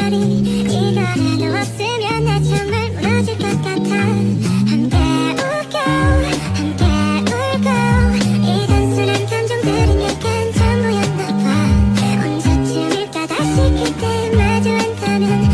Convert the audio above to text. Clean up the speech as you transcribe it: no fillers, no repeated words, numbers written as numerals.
거리 이거라도 없으면 나 정말 무너질 것 같아. 함께 웃겨 함께 울고 이 단순한 감정들은 약간 전부였나 봐. 언제쯤일까 다시 그때 마주 한다면